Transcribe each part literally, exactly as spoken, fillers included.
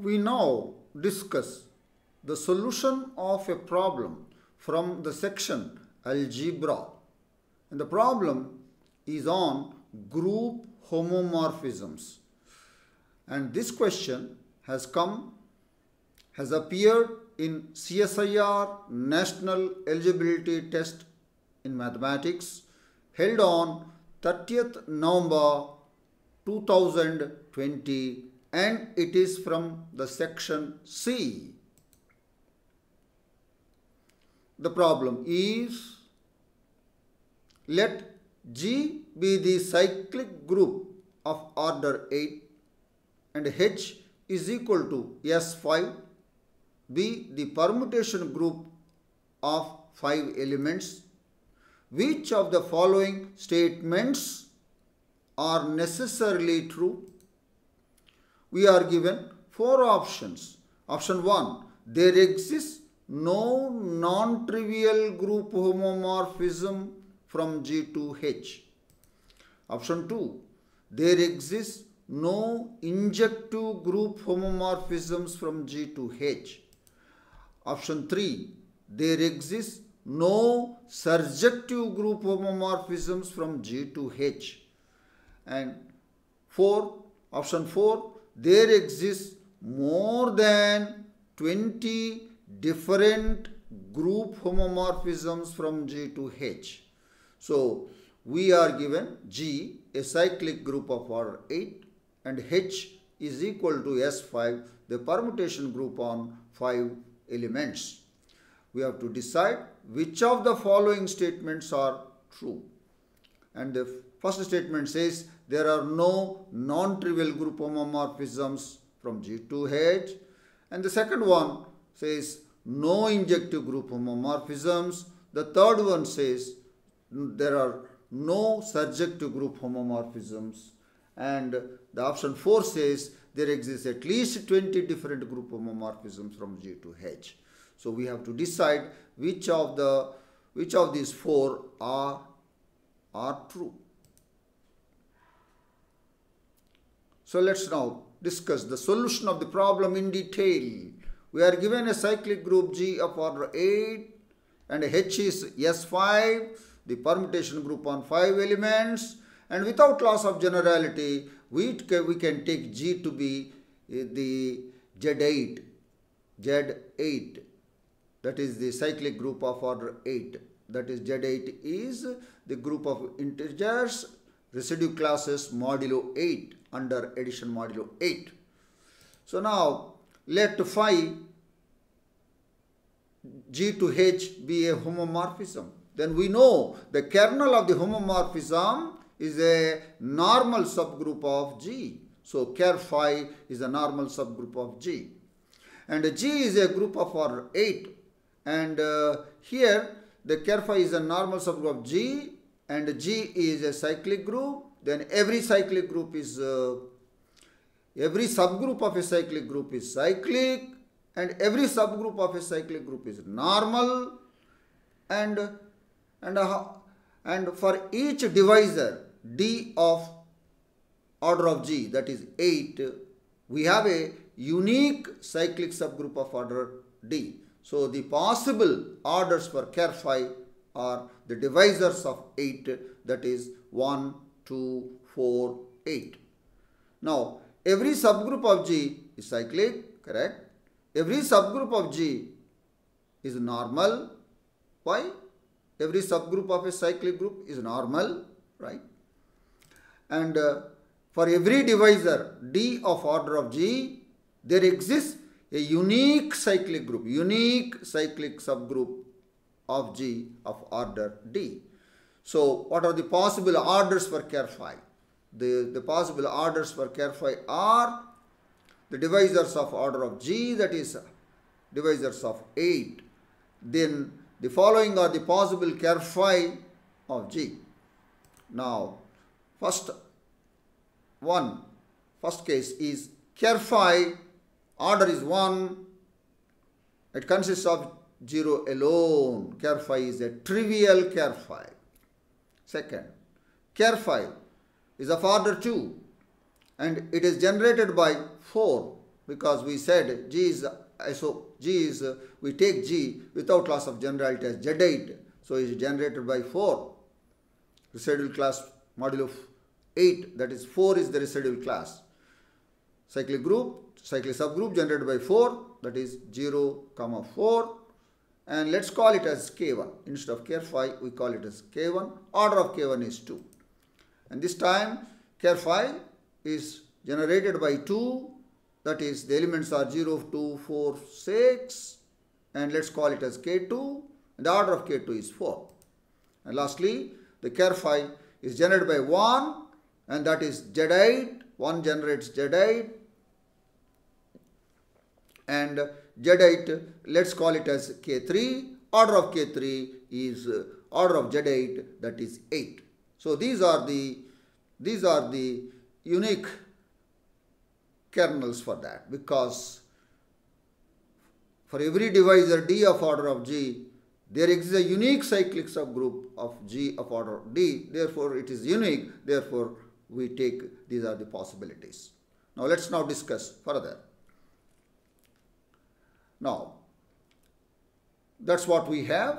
We now discuss the solution of a problem from the section Algebra. And the problem is on group homomorphisms. And this question has come, has appeared in C S I R National Eligibility Test in Mathematics held on thirtieth November two thousand twenty, and it is from the section C. The problem is, let G be the cyclic group of order eight and H is equal to S five, be the permutation group of five elements. Which of the following statements are necessarily true? We are given four options. Option one, there exists no non-trivial group homomorphism from G to H. Option two, there exists no injective group homomorphisms from G to H. Option three, there exists no surjective group homomorphisms from G to H. And four, option four, there exists more than twenty different group homomorphisms from G to H. So we are given G, a cyclic group of order eight, and H is equal to S five, the permutation group on five elements. We have to decide which of the following statements are true. And the first statement says there are no non-trivial group homomorphisms from G to H. And the second one says no injective group homomorphisms. The third one says there are no surjective group homomorphisms. And the option four says there exists at least twenty different group homomorphisms from G to H. So we have to decide which of the which of these four are are true. So let's now discuss the solution of the problem in detail. We are given a cyclic group G of order eight and H is S five, the permutation group on five elements, and without loss of generality, we can, we can take G to be the Z eight, Z eight. That is the cyclic group of order eight. That is Z eight is the group of integers, residue classes modulo eight under addition modulo eight. So now let phi G to H be a homomorphism. Then we know the kernel of the homomorphism is a normal subgroup of G. So ker phi is a normal subgroup of G. And G is a group of order eight. And uh, here the ker phi is a normal subgroup of G, and G is a cyclic group. Then every cyclic group is, uh, every subgroup of a cyclic group is cyclic, and every subgroup of a cyclic group is normal. And, and, uh, and for each divisor D of order of G, that is eight, we have a unique cyclic subgroup of order D. So the possible orders for ker phi are the divisors of eight, that is one, two, four, eight. Now every subgroup of G is cyclic, correct? Every subgroup of G is normal. Why? Every subgroup of a cyclic group is normal, right? And uh, for every divisor D of order of G, there exists a unique cyclic group, unique cyclic subgroup of G of order D. So what are the possible orders for ker phi? The, the possible orders for ker phi are the divisors of order of G, that is divisors of eight. Then the following are the possible ker phi of G. Now first one, first case is ker phi order is one, it consists of zero alone. Ker phi is a trivial ker phi. Second, ker phi is of order two and it is generated by four. because we said G is iso, G is, uh, we take G without loss of generality as Z eight. So it is generated by four. Residual class modulo of eight, that is four is the residual class. Cyclic group, cyclic subgroup generated by four, that is zero, comma four. And let's call it as K one. Instead of K five, we call it as K one. Order of K one is two. And this time K five is generated by two, that is the elements are zero, two, four, six, and let's call it as K two, and the order of K two is four. And lastly, the K five is generated by one, and that is Z eight, one generates Z eight, and Z eight, let's call it as K three, order of K three is uh, order of Z eight, that is eight. So these are the, these are the unique kernels for that, because for every divisor D of order of G, there exists a unique cyclic subgroup of G of order D. Therefore, it is unique. Therefore, we take, these are the possibilities. Now, let's now discuss further. Now, that's what we have.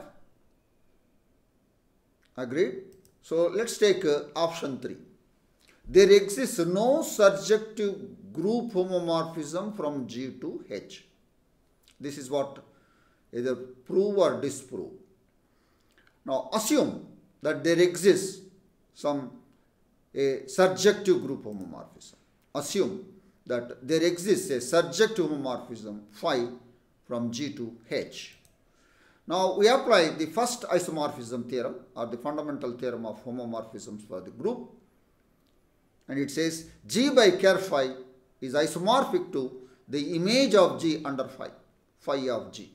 Agreed? So, let's take uh, option three. There exists no surjective group homomorphism from G to H. This is what either prove or disprove. Now, assume that there exists some a surjective group homomorphism. Assume that there exists a surjective homomorphism phi from G to H. Now, we apply the first isomorphism theorem or the fundamental theorem of homomorphisms for the group. And it says G by ker phi is isomorphic to the image of G under phi, phi of G.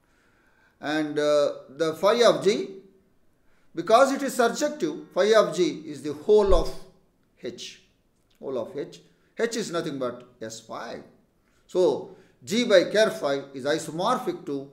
And uh, the phi of G, because it is surjective, phi of G is the whole of H. Whole of H. H is nothing but S five. So, G by ker phi is isomorphic to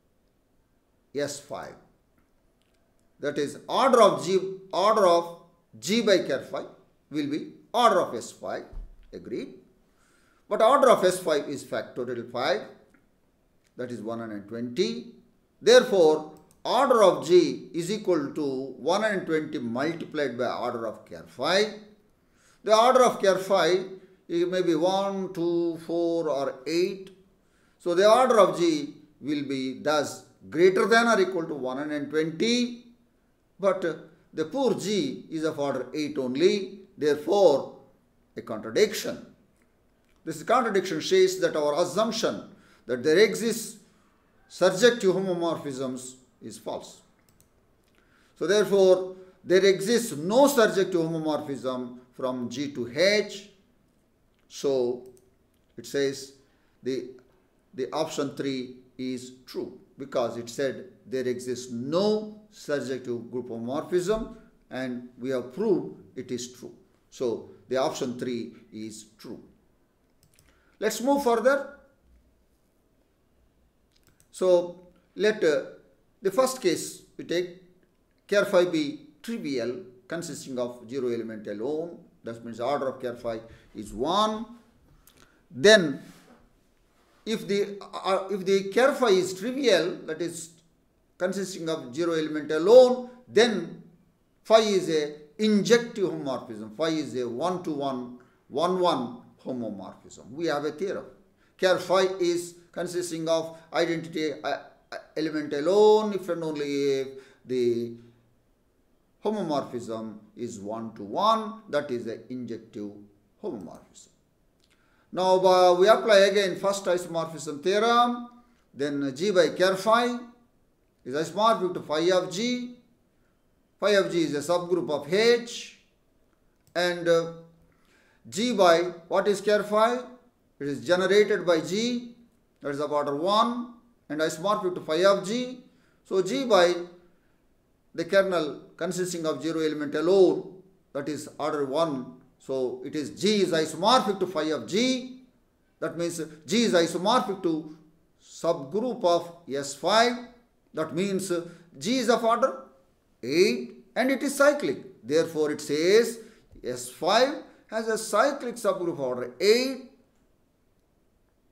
S five. That is, order of G, order of G by ker phi will be order of S five. Agreed? But order of S five is factorial five. That is one hundred twenty. Therefore, order of G is equal to one hundred twenty multiplied by order of ker phi. The order of ker phi it may be one, two, four or eight. So, the order of G will be thus greater than or equal to one hundred twenty. But uh, the poor G is of order eight only. Therefore, a contradiction. This contradiction says that our assumption that there exists surjective homomorphisms is false. So, therefore, there exists no surjective homomorphism from G to H. So, it says the, the option three is true, because it said there exists no surjective group homomorphism, and we have proved it is true. So, the option three is true. Let's move further. So, let uh, the first case we take ker phi be trivial, consisting of zero element alone. That means order of ker phi is one. Then, if the uh, if the ker phi is trivial, that is consisting of zero element alone, then phi is a injective homomorphism. Phi is a one to one, one one homomorphism. We have a theorem. Ker phi is consisting of identity uh, element alone if and only if the homomorphism is one to one, that is the injective homomorphism. Now, uh, we apply again first isomorphism theorem, then G by ker phi is isomorphic to phi of G. Phi of G is a subgroup of H, and uh, G by what is ker phi? It is generated by G, that is of order one, and isomorphic to phi of G. So, G by the kernel consisting of zero element alone, that is order one. So, it is G is isomorphic to phi of G. That means G is isomorphic to subgroup of S five. That means G is of order eight and it is cyclic. Therefore, it says S five has a cyclic subgroup of order eight.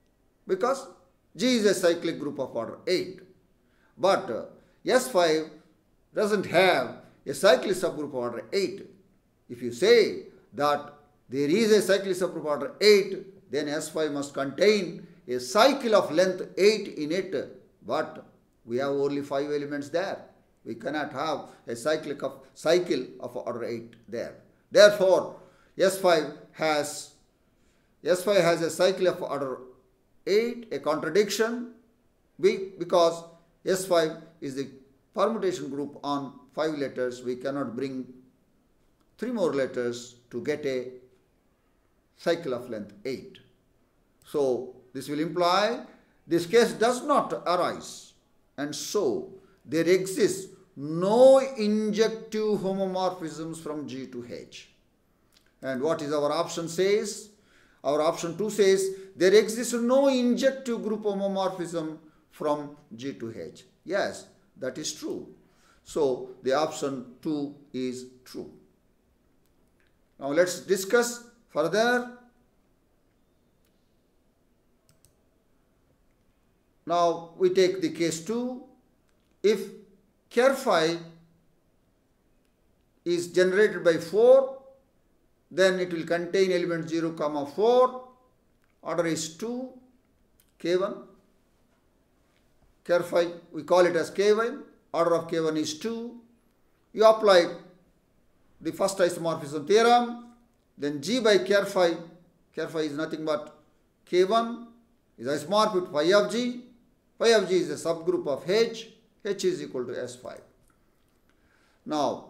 because G is a cyclic group of order eight. But uh, S five doesn't have a cyclic subgroup of order eight. If you say that there is a cyclic subgroup of order eight, then S five must contain a cycle of length eight in it. But we have only five elements there. We cannot have a cyclic of cycle of order eight there. Therefore, S five has S five has a cycle of order eight, a contradiction, because S five is the permutation group on five letters. We cannot bring three more letters to get a cycle of length eight. So this will imply this case does not arise, and so there exists no injective homomorphisms from G to H. And what is our option says? Our option two says there exists no injective group homomorphism from G to H. Yes, that is true. So the option two is true. Now let's discuss further. Now we take the case two. If ker phi is generated by four, then it will contain element zero comma four, order is two, K one. Ker phi, we call it as K one, order of K one is two. You apply the first isomorphism theorem, then G by ker phi, ker phi is nothing but K one is isomorphic to phi of G. Phi of G is a subgroup of H. H is equal to S five. Now,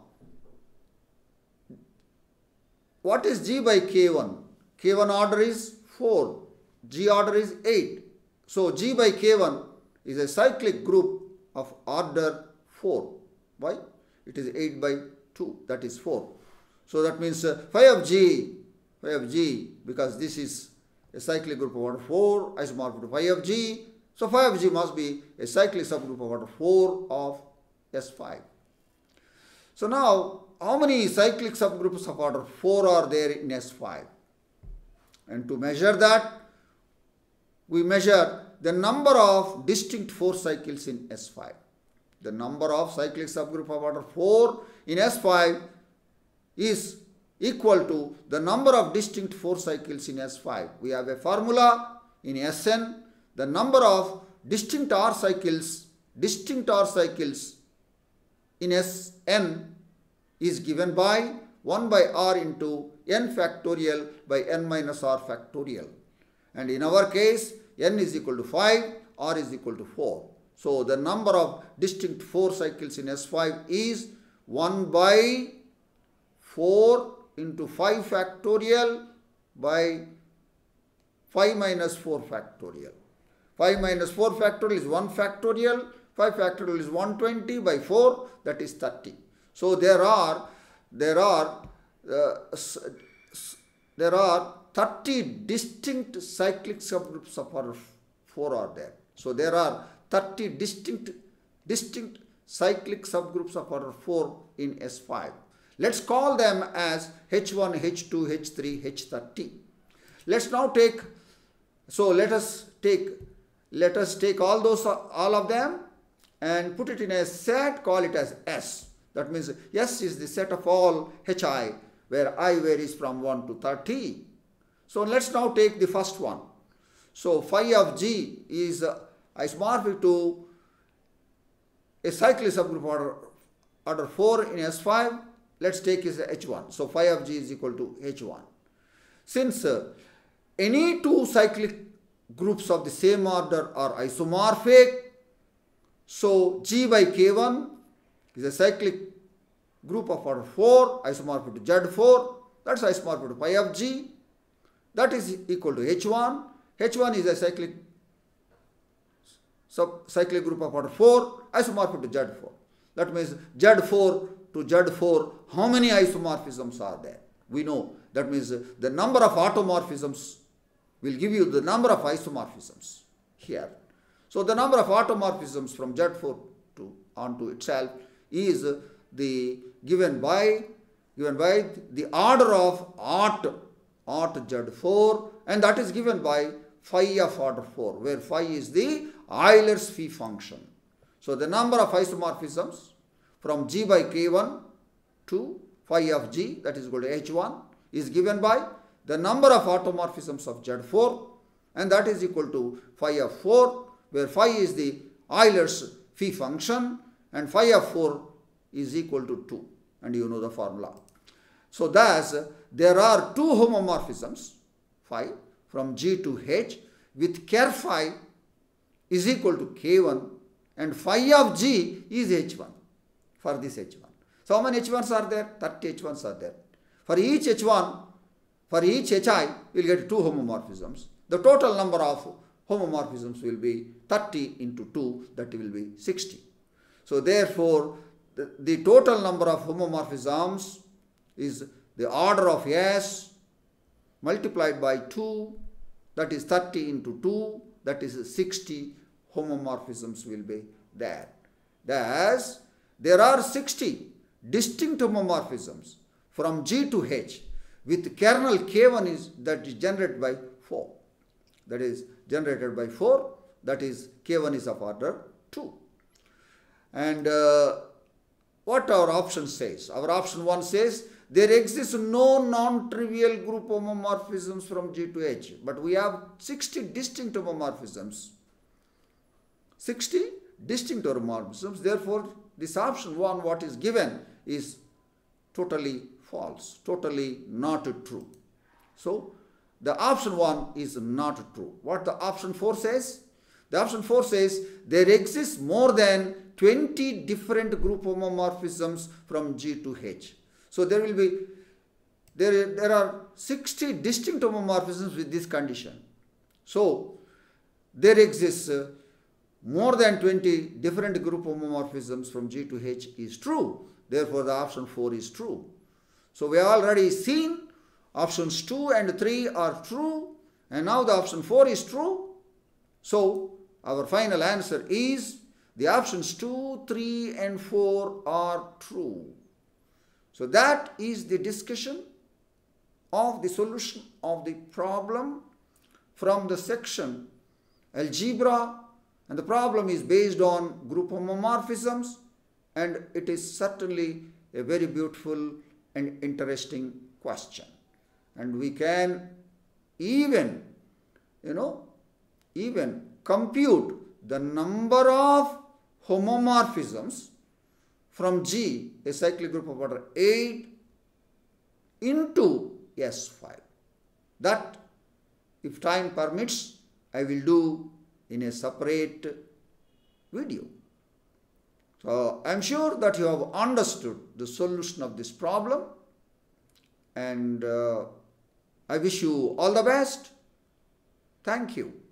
what is G by K one? K one order is four. G order is eight. So, G by K one is a cyclic group of order four. Why? It is eight by two. That is four. So, that means uh, phi of G, phi of G, because this is a cyclic group of order four, isomorphic to phi of G. So, phi of G must be a cyclic subgroup of order four of S five. So, now how many cyclic subgroups of order four are there in S five? And to measure that, we measure the number of distinct four cycles in S five. The number of cyclic subgroup of order four in S five is equal to the number of distinct four cycles in S five. We have a formula in S n. The number of distinct R cycles, distinct R cycles in S n is given by one by R into n factorial by n minus R factorial. And in our case, n is equal to five, R is equal to four. So the number of distinct four cycles in S five is one by four into five factorial by five minus four factorial. five minus four factorial is one factorial, five factorial is one hundred twenty by four, that is thirty. So there are there are uh, there are thirty distinct cyclic subgroups of order four are there. So there are thirty distinct distinct cyclic subgroups of order four in S five. Let's call them as H one, H two, H three, H thirty. Let's now take, so let us take let us take all those all of them and put it in a set, call it as S. That means S is the set of all Hi where I varies from one to thirty. So let's now take the first one. So phi of G is uh, isomorphic to a cyclic subgroup order, order four in S five. Let's take is H one. So phi of G is equal to H one. Since uh, any two cyclic groups of the same order are isomorphic, so G by K one is a cyclic group of order four, isomorphic to Z four, that's isomorphic to phi of G, that is equal to H one. H one is a cyclic sub cyclic group of order four, isomorphic to Z four. That means Z four to Z four, how many isomorphisms are there? We know. That means the number of automorphisms will give you the number of isomorphisms here. So the number of automorphisms from Z four to onto itself is the given by given by the order of art art Z four, and that is given by phi of order four, where phi is the Euler's phi function. So the number of isomorphisms from G by K one to phi of G, that is equal to H one, is given by the number of automorphisms of Z four, and that is equal to phi of four, where phi is the Euler's phi function, and phi of four is equal to two, and you know the formula. So thus, there are two homomorphisms, phi, from G to H, with ker phi is equal to K one, and phi of G is H one, for this H one. So how many H ones are there? thirty H ones are there. For each H one, for each Hi, we will get two homomorphisms. The total number of homomorphisms will be thirty into two, that will be sixty. So therefore, the, the total number of homomorphisms is the order of S multiplied by two, that is thirty into two, that is sixty homomorphisms will be there. Thus, there are sixty distinct homomorphisms from G to H with kernel K one is that is generated by four. That is generated by four, that is K one is of order two. And uh, what our option says? Our option one says there exists no non-trivial group homomorphisms from G to H, but we have sixty distinct homomorphisms. sixty distinct homomorphisms. Therefore, this option one, what is given, is totally false, totally not true. So, the option one is not true. What the option four says? The option four says there exists more than twenty different group homomorphisms from G to H. So there will be, there, there are sixty distinct homomorphisms with this condition. So there exists uh, more than twenty different group homomorphisms from G to H is true. Therefore the option four is true. So we have already seen options two and three are true, and now the option four is true. So our final answer is the options two, three and four are true. So that is the discussion of the solution of the problem from the section Algebra, and the problem is based on group homomorphisms, and it is certainly a very beautiful and interesting question. And we can even, you know, even compute the number of homomorphisms from G, a cyclic group of order eight, into S five. That, if time permits, I will do in a separate video. So I am sure that you have understood the solution of this problem, and uh, I wish you all the best. Thank you.